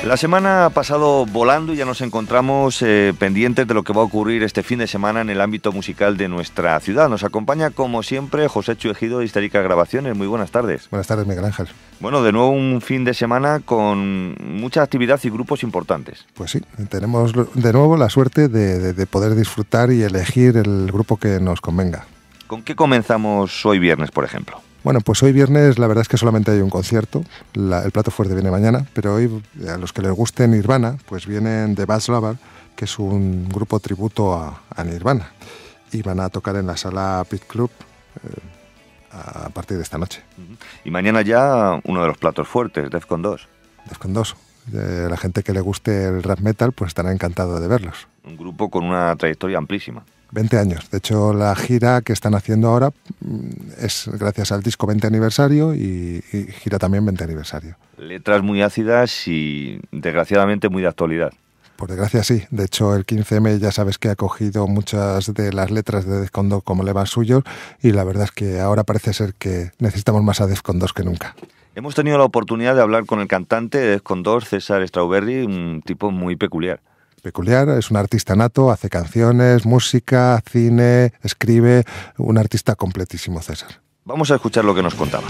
La semana ha pasado volando y ya nos encontramos pendientes de lo que va a ocurrir este fin de semana en el ámbito musical de nuestra ciudad. Nos acompaña, como siempre, Joséchu Ejido de Histérica Grabaciones. Muy buenas tardes. Buenas tardes, Miguel Ángel. Bueno, de nuevo un fin de semana con mucha actividad y grupos importantes. Pues sí, tenemos de nuevo la suerte de poder disfrutar y elegir el grupo que nos convenga. ¿Con qué comenzamos hoy viernes, por ejemplo? Bueno, pues hoy viernes la verdad es que solamente hay un concierto, el plato fuerte viene mañana, pero hoy a los que les guste Nirvana, pues vienen The Bad Lover, que es un grupo tributo a Nirvana, y van a tocar en la sala Pit Club a partir de esta noche. Y mañana ya uno de los platos fuertes, Defcon 2. Defcon 2. La gente que le guste el rap metal pues estará encantado de verlos. Un grupo con una trayectoria amplísima. 20 años. De hecho, la gira que están haciendo ahora es gracias al disco 20 aniversario y gira también 20 aniversario. Letras muy ácidas y, desgraciadamente, muy de actualidad. Por desgracia, sí. De hecho, el 15M ya sabes que ha cogido muchas de las letras de Defcon 2 como lemas suyos y la verdad es que ahora parece ser que necesitamos más a Defcon 2 que nunca. Hemos tenido la oportunidad de hablar con el cantante de Defcon 2, César Strawberry, un tipo muy peculiar. Peculiar, es un artista nato, hace canciones, música, cine, escribe, un artista completísimo, César. Vamos a escuchar lo que nos contaba.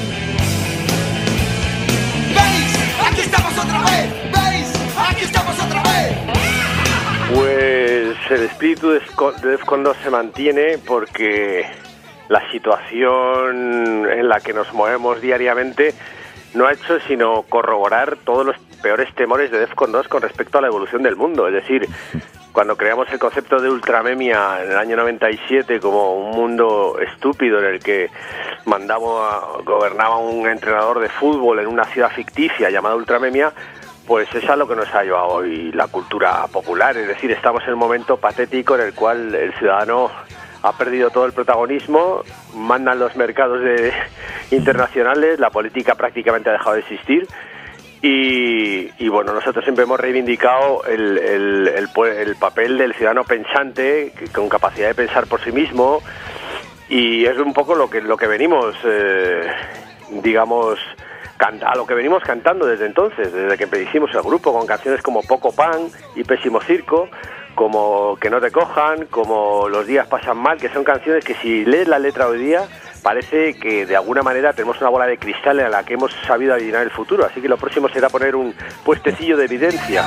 ¿Veis? ¡Aquí estamos otra vez! ¿Veis? ¡Aquí estamos otra vez! Pues el espíritu de Defcon 2 se mantiene porque la situación en la que nos movemos diariamente no ha hecho sino corroborar todos los peores temores de Defcon 2 con respecto a la evolución del mundo. Es decir, cuando creamos el concepto de ultramemia en el año 97 como un mundo estúpido en el que gobernaba un entrenador de fútbol en una ciudad ficticia llamada ultramemia, pues es a lo que nos ha llevado hoy la cultura popular. Es decir, estamos en un momento patético en el cual el ciudadano ha perdido todo el protagonismo, mandan los mercados internacionales, la política prácticamente ha dejado de existir y bueno, nosotros siempre hemos reivindicado el papel del ciudadano pensante, con capacidad de pensar por sí mismo, y es un poco lo que venimos, a lo que venimos cantando desde entonces, desde que hicimos el grupo, con canciones como Poco Pan y Pésimo Circo, como Que no te cojan, como Los días pasan mal, que son canciones que si lees la letra hoy día parece que de alguna manera tenemos una bola de cristal en la que hemos sabido adivinar el futuro, así que lo próximo será poner un puestecillo de evidencia.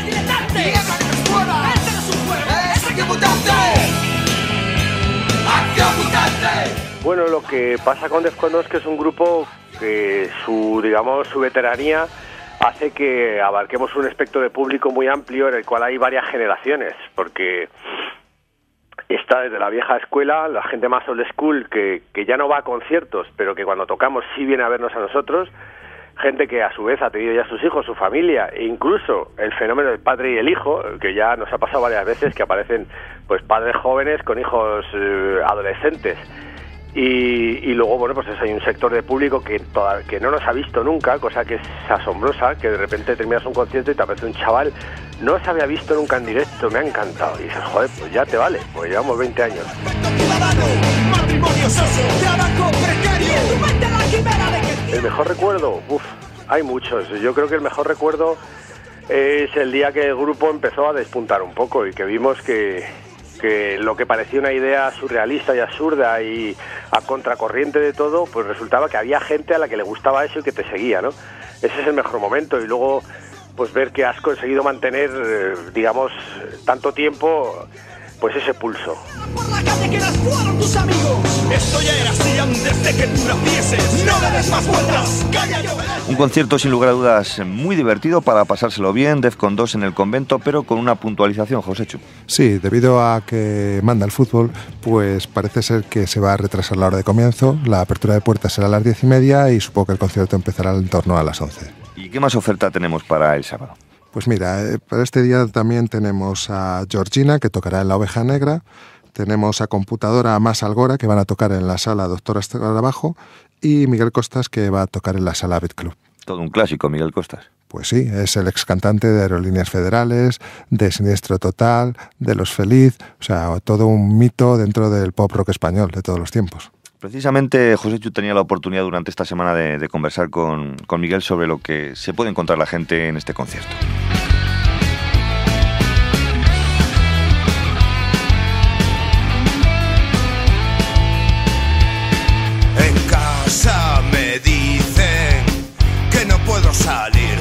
Bueno, lo que pasa con Defcon 2 es que es un grupo que su veteranía hace que abarquemos un espectro de público muy amplio en el cual hay varias generaciones, porque está desde la vieja escuela, la gente más old school que ya no va a conciertos, pero que cuando tocamos sí viene a vernos a nosotros, gente que a su vez ha tenido ya sus hijos, su familia, e incluso el fenómeno del padre y el hijo, que ya nos ha pasado varias veces, que aparecen pues padres jóvenes con hijos adolescentes. Y luego, bueno, pues hay un sector de público que no nos ha visto nunca, cosa que es asombrosa, que de repente terminas un concierto y te aparece un chaval, no se había visto nunca en directo, me ha encantado. Y dices, joder, pues ya te vale, pues llevamos 20 años. El mejor recuerdo, hay muchos. Yo creo que el mejor recuerdo es el día que el grupo empezó a despuntar un poco y que vimos que lo que parecía una idea surrealista y absurda y a contracorriente de todo, pues resultaba que había gente a la que le gustaba eso y que te seguía, ¿no? Ese es el mejor momento. Y luego, pues ver que has conseguido mantener, tanto tiempo, pues ese pulso. Por la calle que las fueron tus amigos. Esto ya era así antes de que tú nacieses. No le des más vueltas. Calla, yo veré. Un concierto sin lugar a dudas muy divertido para pasárselo bien, Defcon 2 en el convento, pero con una puntualización, Joséchu. Sí, debido a que manda el fútbol, pues parece ser que se va a retrasar la hora de comienzo, la apertura de puertas será a las 10:30 y supongo que el concierto empezará en torno a las 11. ¿Y qué más oferta tenemos para el sábado? Pues mira, para este día también tenemos a Georgina, que tocará en La Oveja Negra, tenemos a Computadora, a Más Algora, que van a tocar en la sala Doctora Escarabajo, y Miguel Costas, que va a tocar en la sala Beat Club. Todo un clásico, Miguel Costas. Pues sí, es el ex cantante de Aerolíneas Federales, de Siniestro Total, de Los Feliz, o sea, todo un mito dentro del pop rock español de todos los tiempos. Precisamente Joséchu tenía la oportunidad durante esta semana de conversar con Miguel sobre lo que se puede encontrar la gente en este concierto. En casa me dicen que no puedo salir,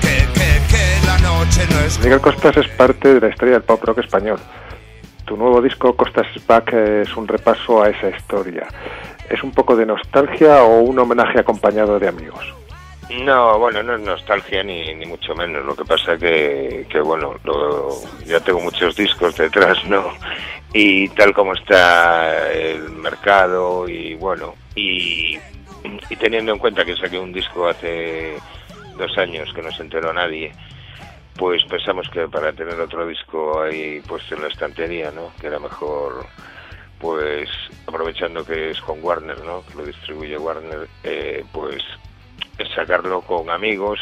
que la noche no es... Miguel Costas es parte de la historia del pop rock español. Tu nuevo disco, Costas is Back, es un repaso a esa historia. ¿Es un poco de nostalgia o un homenaje acompañado de amigos? No, bueno, no es nostalgia ni mucho menos. Lo que pasa que bueno, ya tengo muchos discos detrás, ¿no? Y tal como está el mercado y bueno, y teniendo en cuenta que saqué un disco hace 2 años que no se enteró nadie, pues pensamos que para tener otro disco ahí puesto en la estantería, ¿no? Que era mejor, pues aprovechando que es con Warner, ¿no? Que lo distribuye Warner, pues sacarlo con amigos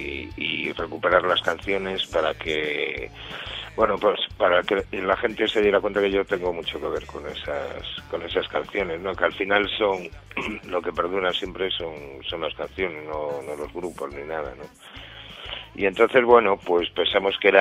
y recuperar las canciones para que, bueno, pues para que la gente se diera cuenta que yo tengo mucho que ver con esas canciones, ¿no? Que al final son lo que perdura siempre son las canciones, no los grupos ni nada, ¿no? Y entonces, bueno, pues pensamos que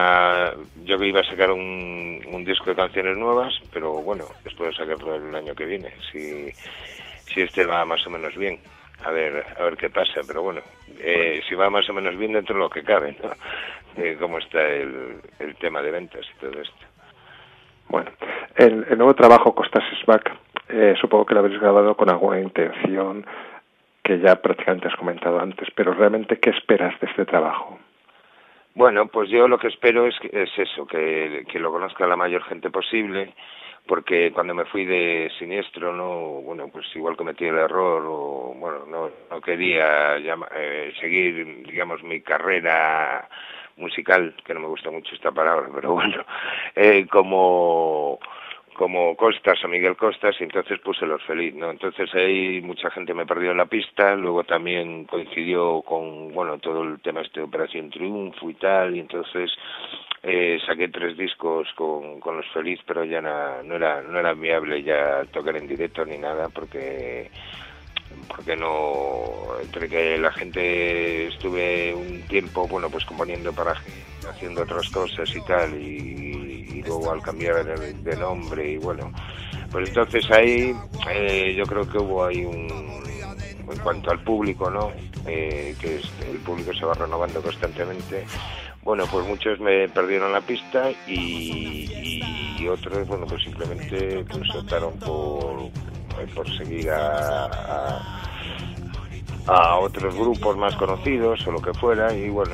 yo que iba a sacar un disco de canciones nuevas, pero bueno, después de sacarlo el año que viene, si este va más o menos bien. A ver qué pasa, pero bueno, si va más o menos bien dentro de lo que cabe, ¿no? Cómo está el tema de ventas y todo esto. Bueno, el nuevo trabajo, Costas is Back, supongo que lo habéis grabado con alguna intención que ya prácticamente has comentado antes, pero realmente, ¿qué esperas de este trabajo? Bueno, pues yo lo que espero es eso, que lo conozca la mayor gente posible, porque cuando me fui de Siniestro, no, bueno, pues igual cometí el error, o bueno, no quería seguir, digamos, mi carrera musical, que no me gusta mucho esta palabra, pero bueno, como Costas o Miguel Costas, y entonces puse Los Feliz, ¿no? Entonces ahí mucha gente me perdió en la pista, luego también coincidió con, bueno, todo el tema de Operación Triunfo y tal, y entonces saqué 3 discos con Los Feliz, pero ya no era viable ya tocar en directo ni nada, porque no, entre que la gente estuve un tiempo, bueno, pues componiendo haciendo otras cosas y tal, y luego al cambiar de nombre y bueno, pues entonces ahí yo creo que hubo ahí en cuanto al público, ¿no? Que el público se va renovando constantemente. Bueno, pues muchos me perdieron la pista y otros, bueno, pues simplemente pues optaron por seguir a otros grupos más conocidos o lo que fuera, y bueno,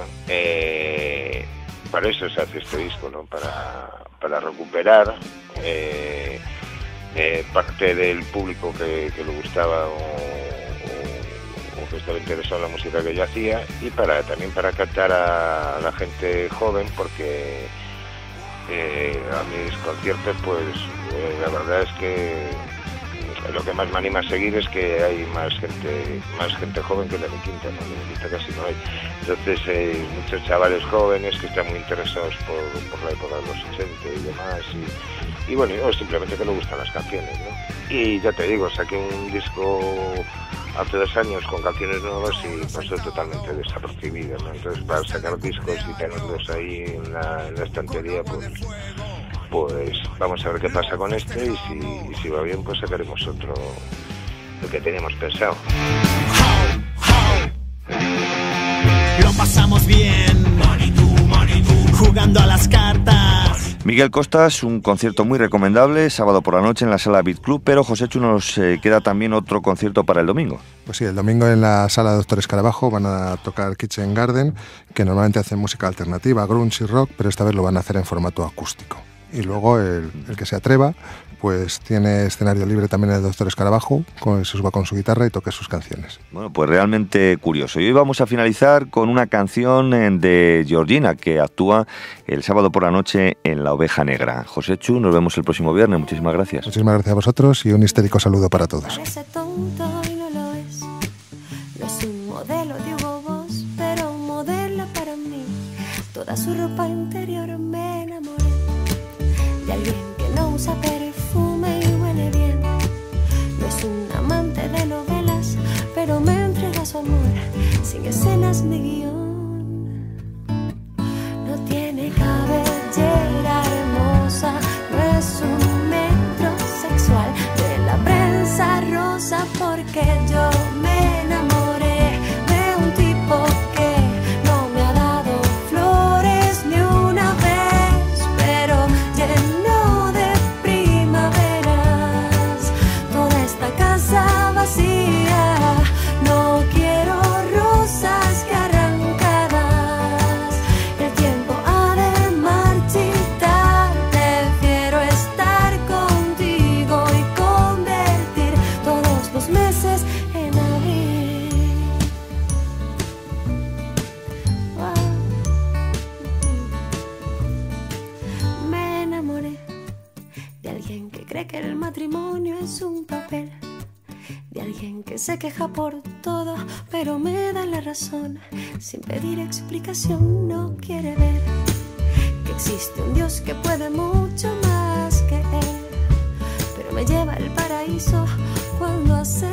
para eso se hace este disco, ¿no? Para recuperar parte del público que le gustaba o que estaba interesado en la música que yo hacía, y también para captar a la gente joven, porque a mis conciertos pues la verdad es que lo que más me anima a seguir es que hay más gente joven que de mi quinta, ¿no? De mi quinta casi no hay. Entonces muchos chavales jóvenes que están muy interesados por la época de los 80 y demás, y bueno, o simplemente que les gustan las canciones, ¿no? Y ya te digo, saqué un disco hace 2 años con canciones nuevas y pasó totalmente desapercibido, ¿no? Entonces para sacar discos y tenerlos ahí en la estantería, pues vamos a ver qué pasa con este, y si va bien pues sacaremos otro, lo que teníamos pensado. Lo pasamos bien, jugando a las cartas. Miguel Costas, un concierto muy recomendable, sábado por la noche en la Sala Beat Club, pero Joséchu nos queda también otro concierto para el domingo. Pues sí, el domingo en la Sala Doctor Escarabajo van a tocar Kitchen Garden, que normalmente hacen música alternativa, grunge y rock, pero esta vez lo van a hacer en formato acústico. Y luego el que se atreva, pues tiene escenario libre también el Doctor Escarabajo, se suba con su guitarra y toque sus canciones. Bueno, pues realmente curioso. Y hoy vamos a finalizar con una canción de Georgina, que actúa el sábado por la noche en La Oveja Negra. Joséchu, nos vemos el próximo viernes. Muchísimas gracias. Muchísimas gracias a vosotros y un histérico saludo para todos. Parece tonto y no lo es. No es un modelo de Hugo Boss, pero un modelo para mí. Toda su ropa interior me enamoré de alguien que no usa perfume y huele bien. No es es un amante de novelas, pero me entrega su amor sin escenas ni guión. No tiene cabellera hermosa, no es un metrosexual de la prensa rosa, porque yo me enamoré de un tipo que no me ha dado flores ni una vez, pero lleno de primaveras toda esta casa vacía. No quiero rosas que arrancadas, el tiempo ha de marchitar. Prefiero estar contigo y convertir todos los meses en abril. Me enamoré de alguien que cree que el matrimonio es un papel, de alguien que se queja por todo, pero me da la razón. Sin pedir explicación, no quiere ver que existe un Dios que puede mucho más que él, pero me lleva al paraíso cuando hace